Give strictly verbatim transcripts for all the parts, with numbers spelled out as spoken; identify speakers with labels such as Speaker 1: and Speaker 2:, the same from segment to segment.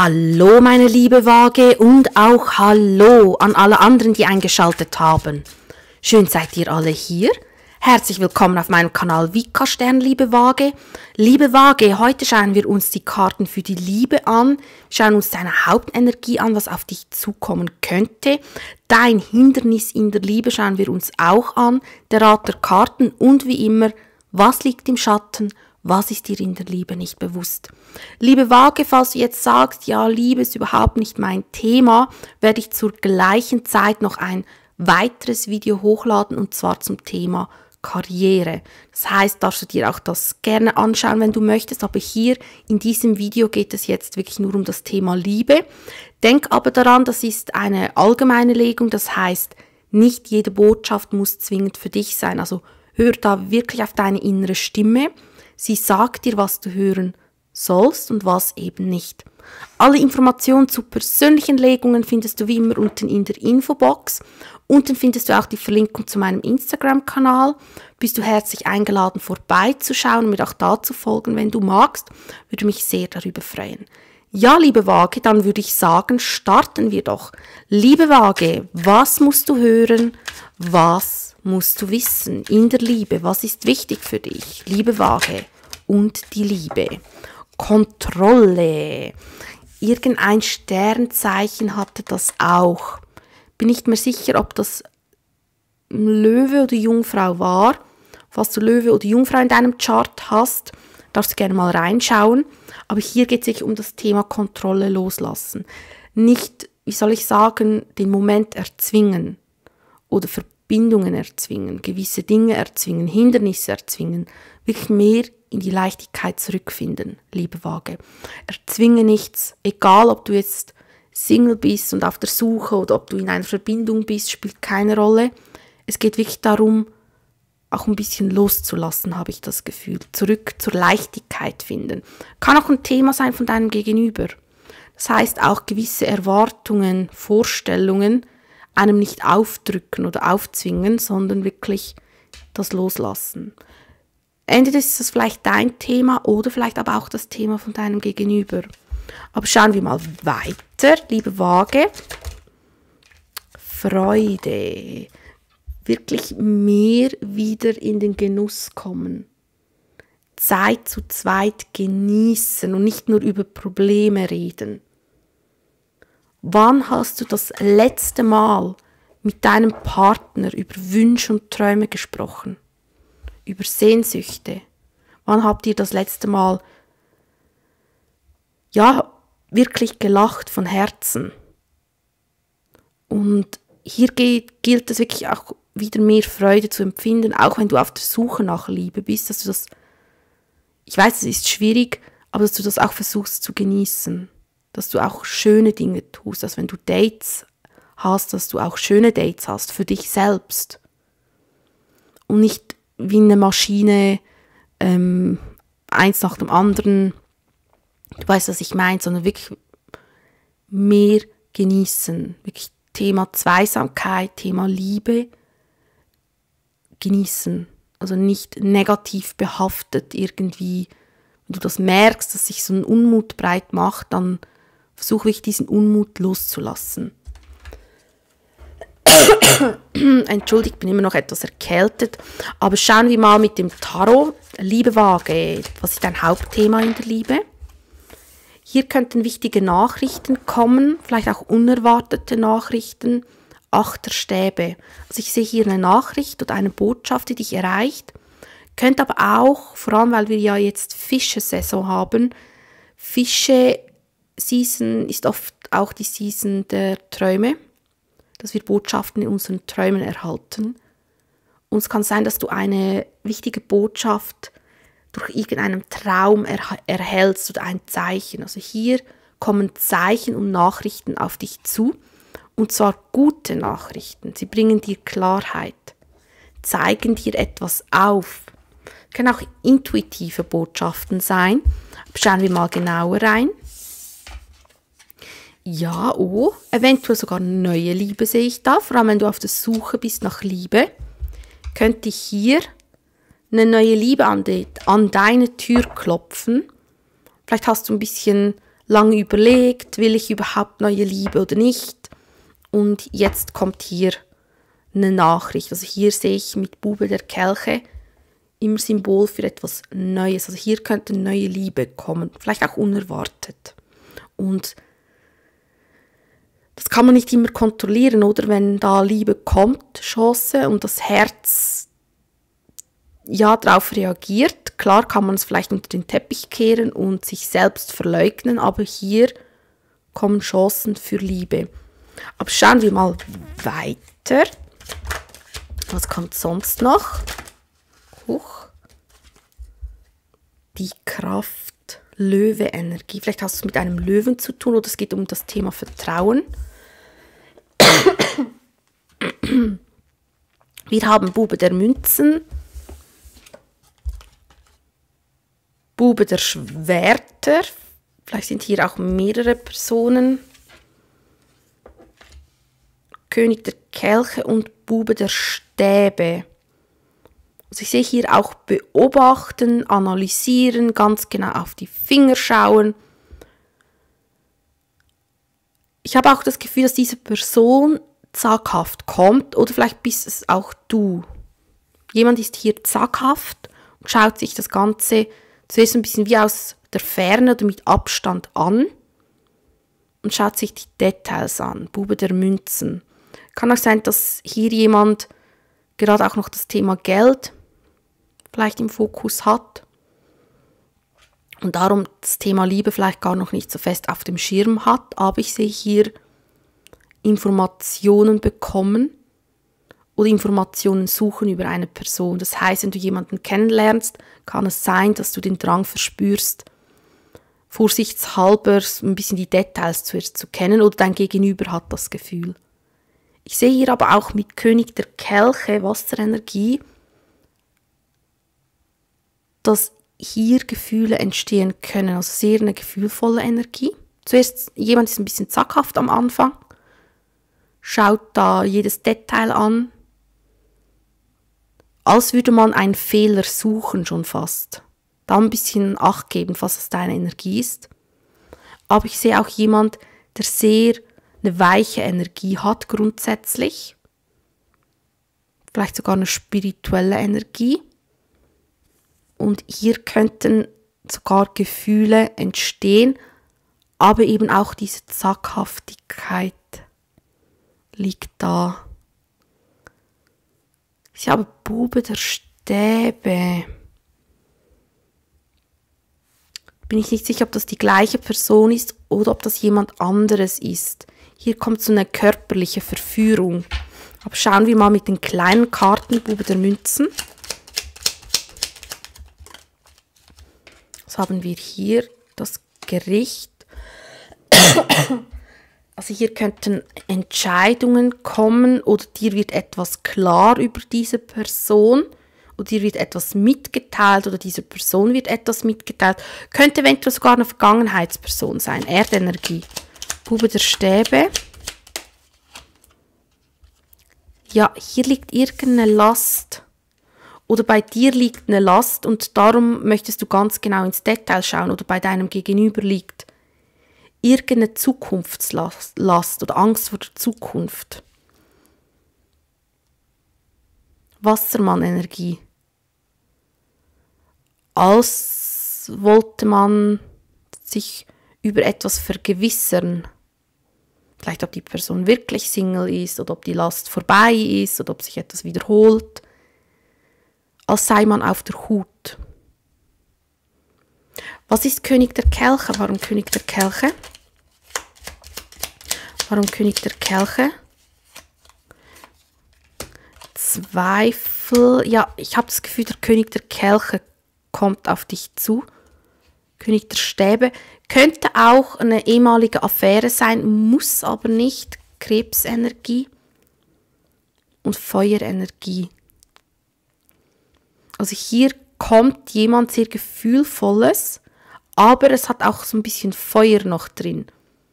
Speaker 1: Hallo meine liebe Waage und auch Hallo an alle anderen, die eingeschaltet haben. Schön seid ihr alle hier. Herzlich willkommen auf meinem Kanal Vika Stern, liebe Waage. Liebe Waage, heute schauen wir uns die Karten für die Liebe an, schauen uns deine Hauptenergie an, was auf dich zukommen könnte. Dein Hindernis in der Liebe schauen wir uns auch an, der Rat der Karten und wie immer, was liegt im Schatten, was ist dir in der Liebe nicht bewusst? Liebe Waage, falls du jetzt sagst, ja, Liebe ist überhaupt nicht mein Thema, werde ich zur gleichen Zeit noch ein weiteres Video hochladen und zwar zum Thema Karriere. Das heißt, darfst du dir auch das gerne anschauen, wenn du möchtest, aber hier in diesem Video geht es jetzt wirklich nur um das Thema Liebe. Denk aber daran, das ist eine allgemeine Legung, das heißt, nicht jede Botschaft muss zwingend für dich sein, also hör da wirklich auf deine innere Stimme. Sie sagt dir, was du hören sollst und was eben nicht. Alle Informationen zu persönlichen Legungen findest du wie immer unten in der Infobox. Unten findest du auch die Verlinkung zu meinem Instagram-Kanal. Bist du herzlich eingeladen, vorbeizuschauen und mir auch da zu folgen, wenn du magst. Würde mich sehr darüber freuen. Ja, liebe Waage, dann würde ich sagen, starten wir doch. Liebe Waage, was musst du hören? Was musst du wissen in der Liebe? Was ist wichtig für dich, liebe Waage? Und die Liebe. Kontrolle. Irgendein Sternzeichen hatte das auch. Bin nicht mehr sicher, ob das Löwe oder Jungfrau war. Falls du Löwe oder Jungfrau in deinem Chart hast, darfst du gerne mal reinschauen. Aber hier geht es sich um das Thema Kontrolle loslassen. Nicht, wie soll ich sagen, den Moment erzwingen oder Verbindungen erzwingen, gewisse Dinge erzwingen, Hindernisse erzwingen. Wirklich mehr in die Leichtigkeit zurückfinden, liebe Waage. Erzwinge nichts, egal ob du jetzt Single bist und auf der Suche oder ob du in einer Verbindung bist, spielt keine Rolle. Es geht wirklich darum, auch ein bisschen loszulassen, habe ich das Gefühl. Zurück zur Leichtigkeit finden. Kann auch ein Thema sein von deinem Gegenüber. Das heißt auch gewisse Erwartungen, Vorstellungen einem nicht aufdrücken oder aufzwingen, sondern wirklich das Loslassen. Entweder ist das vielleicht dein Thema oder vielleicht aber auch das Thema von deinem Gegenüber. Aber schauen wir mal weiter, liebe Waage. Freude. Wirklich mehr wieder in den Genuss kommen. Zeit zu zweit genießen und nicht nur über Probleme reden. Wann hast du das letzte Mal mit deinem Partner über Wünsche und Träume gesprochen? Über Sehnsüchte. Wann habt ihr das letzte Mal ja wirklich gelacht von Herzen? Und hier geht, gilt es wirklich auch wieder mehr Freude zu empfinden, auch wenn du auf der Suche nach Liebe bist, dass du das, ich weiß, es ist schwierig, aber dass du das auch versuchst zu genießen, dass du auch schöne Dinge tust, dass wenn du Dates hast, dass du auch schöne Dates hast für dich selbst und nicht wie eine Maschine, ähm, eins nach dem anderen, du weißt, was ich meine, sondern wirklich mehr genießen, wirklich Thema Zweisamkeit, Thema Liebe, genießen, also nicht negativ behaftet irgendwie, wenn du das merkst, dass sich so ein Unmut breit macht, dann versuche ich diesen Unmut loszulassen. Entschuldigt, ich bin immer noch etwas erkältet. Aber schauen wir mal mit dem Tarot. Liebe Waage, was ist dein Hauptthema in der Liebe? Hier könnten wichtige Nachrichten kommen, vielleicht auch unerwartete Nachrichten. Acht der Stäbe. Also ich sehe hier eine Nachricht oder eine Botschaft, die dich erreicht. Könnte aber auch, vor allem weil wir ja jetzt Fische-Saison haben, Fische-Season ist oft auch die Season der Träume, dass wir Botschaften in unseren Träumen erhalten. Und es kann sein, dass du eine wichtige Botschaft durch irgendeinen Traum erh- erhältst oder ein Zeichen. Also hier kommen Zeichen und Nachrichten auf dich zu. Und zwar gute Nachrichten. Sie bringen dir Klarheit, zeigen dir etwas auf. Es können auch intuitive Botschaften sein. Schauen wir mal genauer rein. Ja, oh, eventuell sogar neue Liebe sehe ich da. Vor allem, wenn du auf der Suche bist nach Liebe, könnte hier eine neue Liebe an, die, an deine Tür klopfen. Vielleicht hast du ein bisschen lange überlegt, will ich überhaupt neue Liebe oder nicht. Und jetzt kommt hier eine Nachricht. Also hier sehe ich mit Bube der Kelche immer Symbol für etwas Neues. Also hier könnte neue Liebe kommen, vielleicht auch unerwartet. Und das kann man nicht immer kontrollieren, oder? Wenn da Liebe kommt, Chance, und das Herz ja darauf reagiert. Klar kann man es vielleicht unter den Teppich kehren und sich selbst verleugnen, aber hier kommen Chancen für Liebe. Aber schauen wir mal weiter. Was kommt sonst noch? Huch. Die Kraft, Löwe-Energie. Vielleicht hast du es mit einem Löwen zu tun oder es geht um das Thema Vertrauen. Wir haben Bube der Münzen, Bube der Schwerter, vielleicht sind hier auch mehrere Personen, König der Kelche und Bube der Stäbe. Also ich sehe hier auch beobachten, analysieren, ganz genau auf die Finger schauen. Ich habe auch das Gefühl, dass diese Person zaghaft kommt oder vielleicht bist es auch du. Jemand ist hier zaghaft und schaut sich das Ganze zuerst ein bisschen wie aus der Ferne oder mit Abstand an und schaut sich die Details an. Bube der Münzen. Kann auch sein, dass hier jemand gerade auch noch das Thema Geld vielleicht im Fokus hat und darum das Thema Liebe vielleicht gar noch nicht so fest auf dem Schirm hat, aber ich sehe hier Informationen bekommen oder Informationen suchen über eine Person. Das heißt, wenn du jemanden kennenlernst, kann es sein, dass du den Drang verspürst, vorsichtshalber ein bisschen die Details zuerst zu kennen oder dein Gegenüber hat das Gefühl. Ich sehe hier aber auch mit König der Kelche, Wasserenergie, dass hier Gefühle entstehen können, also sehr eine gefühlvolle Energie. Zuerst, jemand ist ein bisschen zackhaft am Anfang, schaut da jedes Detail an, als würde man einen Fehler suchen schon fast. Da ein bisschen Acht geben, was es deine Energie ist. Aber ich sehe auch jemand, der sehr eine weiche Energie hat grundsätzlich. Vielleicht sogar eine spirituelle Energie. Und hier könnten sogar Gefühle entstehen, aber eben auch diese Zackhaftigkeit liegt da. Ich habe Bube der Stäbe. Bin ich nicht sicher, ob das die gleiche Person ist oder ob das jemand anderes ist. Hier kommt so eine körperliche Verführung. Aber schauen wir mal mit den kleinen Karten, Bube der Münzen. Was haben wir hier? Das Gericht. Also hier könnten Entscheidungen kommen oder dir wird etwas klar über diese Person oder dir wird etwas mitgeteilt oder dieser Person wird etwas mitgeteilt. Könnte eventuell sogar eine Vergangenheitsperson sein. Erdenergie. Bube der Stäbe. Ja, hier liegt irgendeine Last. Oder bei dir liegt eine Last und darum möchtest du ganz genau ins Detail schauen. Oder bei deinem Gegenüber liegt irgendeine Zukunftslast Last oder Angst vor der Zukunft. Wassermann-Energie. Als wollte man sich über etwas vergewissern. Vielleicht, ob die Person wirklich Single ist oder ob die Last vorbei ist oder ob sich etwas wiederholt. Als sei man auf der Hut. Was ist König der Kelche? Warum König der Kelche? Warum König der Kelche? Zweifel. Ja, ich habe das Gefühl, der König der Kelche kommt auf dich zu. König der Stäbe. Könnte auch eine ehemalige Affäre sein, muss aber nicht. Krebsenergie und Feuerenergie. Also hier kommt jemand sehr Gefühlvolles, aber es hat auch so ein bisschen Feuer noch drin.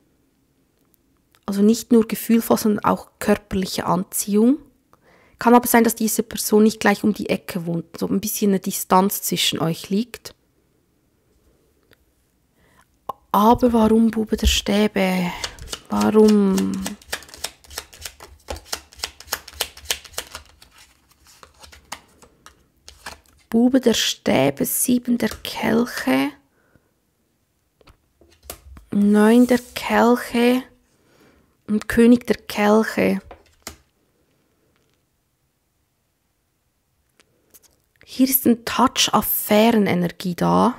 Speaker 1: Also nicht nur gefühlvoll, sondern auch körperliche Anziehung. Kann aber sein, dass diese Person nicht gleich um die Ecke wohnt, so ein bisschen eine Distanz zwischen euch liegt. Aber warum Bube der Stäbe? Warum? Bube der Stäbe, sieben der Kelche, neun der Kelche und König der Kelche. Hier ist ein Touch Affärenenergie da.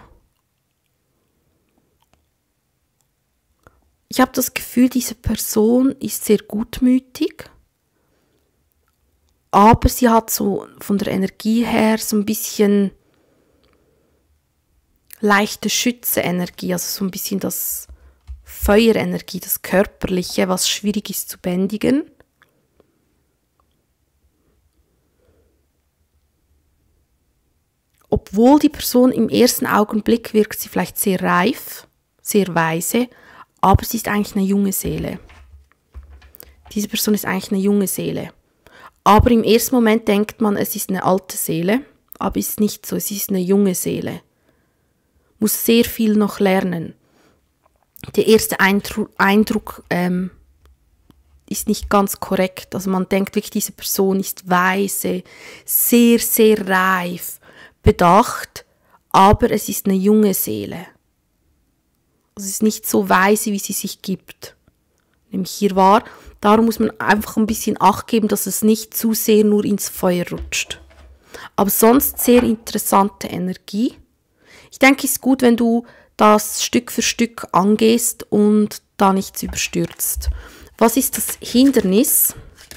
Speaker 1: Ich habe das Gefühl, diese Person ist sehr gutmütig. Aber sie hat so von der Energie her so ein bisschen leichte Schütze-Energie, also so ein bisschen das Feuerenergie, das Körperliche, was schwierig ist zu bändigen. Obwohl die Person im ersten Augenblick wirkt sie vielleicht sehr reif, sehr weise, aber sie ist eigentlich eine junge Seele. Diese Person ist eigentlich eine junge Seele. Aber im ersten Moment denkt man, es ist eine alte Seele, aber es ist nicht so, es ist eine junge Seele. Muss sehr viel noch lernen. Der erste Eindruck, Eindruck ähm, ist nicht ganz korrekt. Also man denkt wirklich, diese Person ist weise, sehr, sehr reif, bedacht, aber es ist eine junge Seele. Also es ist nicht so weise, wie sie sich gibt. Nämlich hier war. Darum muss man einfach ein bisschen Acht geben, dass es nicht zu sehr nur ins Feuer rutscht. Aber sonst sehr interessante Energie. Ich denke, es ist gut, wenn du das Stück für Stück angehst und da nichts überstürzt. Was ist das Hindernis?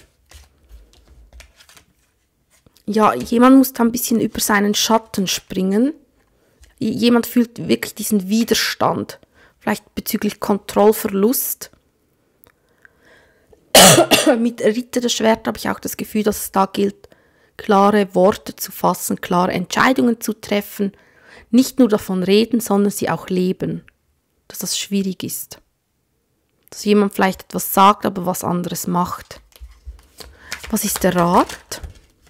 Speaker 1: Ja, jemand muss da ein bisschen über seinen Schatten springen. Jemand fühlt wirklich diesen Widerstand. Vielleicht bezüglich Kontrollverlust. Mit Ritter des Schwerts habe ich auch das Gefühl, dass es da gilt, klare Worte zu fassen, klare Entscheidungen zu treffen, nicht nur davon reden, sondern sie auch leben, dass das schwierig ist. Dass jemand vielleicht etwas sagt, aber was anderes macht. Was ist der Rat?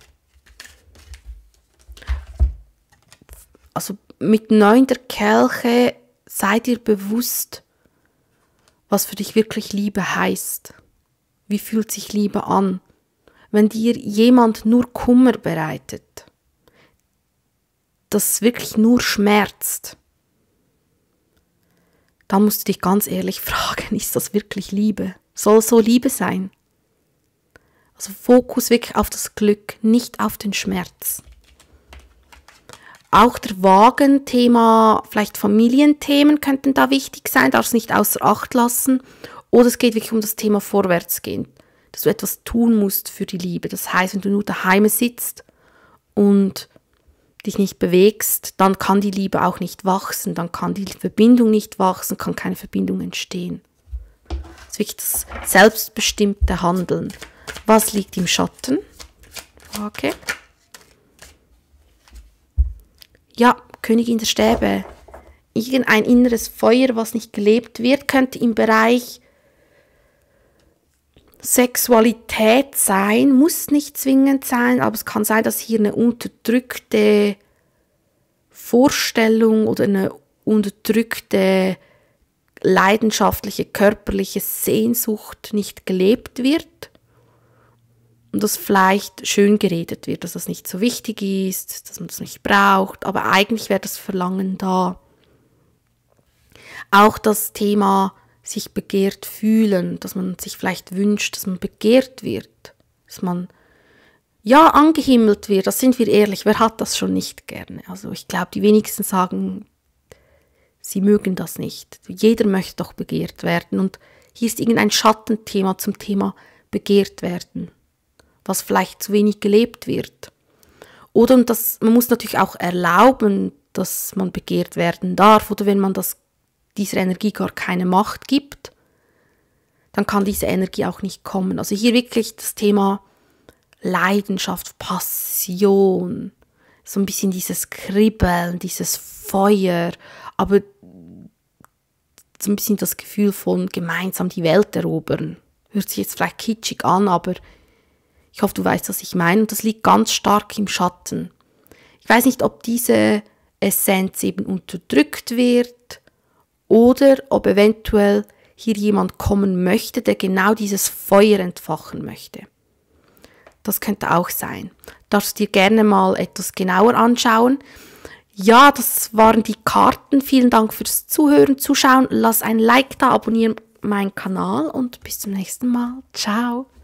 Speaker 1: Also mit neun der Kelche sei dir bewusst, was für dich wirklich Liebe heißt. Wie fühlt sich Liebe an? Wenn dir jemand nur Kummer bereitet, das wirklich nur schmerzt, dann musst du dich ganz ehrlich fragen, ist das wirklich Liebe? Soll so Liebe sein? Also Fokus wirklich auf das Glück, nicht auf den Schmerz. Auch der Wagen-Thema, vielleicht Familienthemen könnten da wichtig sein, darfst nicht außer Acht lassen. Oder es geht wirklich um das Thema Vorwärtsgehen, dass du etwas tun musst für die Liebe. Das heißt, wenn du nur daheim sitzt und dich nicht bewegst, dann kann die Liebe auch nicht wachsen, dann kann die Verbindung nicht wachsen, kann keine Verbindung entstehen. Das ist wirklich das selbstbestimmte Handeln. Was liegt im Schatten? Okay. Ja, Königin der Stäbe. Irgendein inneres Feuer, was nicht gelebt wird, könnte im Bereich Sexualität sein, muss nicht zwingend sein, aber es kann sein, dass hier eine unterdrückte Vorstellung oder eine unterdrückte leidenschaftliche, körperliche Sehnsucht nicht gelebt wird und das vielleicht schön geredet wird, dass das nicht so wichtig ist, dass man das nicht braucht, aber eigentlich wäre das Verlangen da. Auch das Thema sich begehrt fühlen, dass man sich vielleicht wünscht, dass man begehrt wird, dass man ja angehimmelt wird, das sind wir ehrlich, wer hat das schon nicht gerne? Also ich glaube, die wenigsten sagen, sie mögen das nicht. Jeder möchte doch begehrt werden und hier ist irgendein Schattenthema zum Thema begehrt werden, was vielleicht zu wenig gelebt wird. Oder und das, man muss natürlich auch erlauben, dass man begehrt werden darf oder wenn man das dieser Energie gar keine Macht gibt, dann kann diese Energie auch nicht kommen. Also hier wirklich das Thema Leidenschaft, Passion, so ein bisschen dieses Kribbeln, dieses Feuer, aber so ein bisschen das Gefühl von gemeinsam die Welt erobern. Hört sich jetzt vielleicht kitschig an, aber ich hoffe, du weißt, was ich meine. Und das liegt ganz stark im Schatten. Ich weiß nicht, ob diese Essenz eben unterdrückt wird oder ob eventuell hier jemand kommen möchte, der genau dieses Feuer entfachen möchte. Das könnte auch sein. Darfst dir gerne mal etwas genauer anschauen. Ja, das waren die Karten. Vielen Dank fürs Zuhören, Zuschauen. Lass ein Like da, abonniere meinen Kanal und bis zum nächsten Mal. Ciao.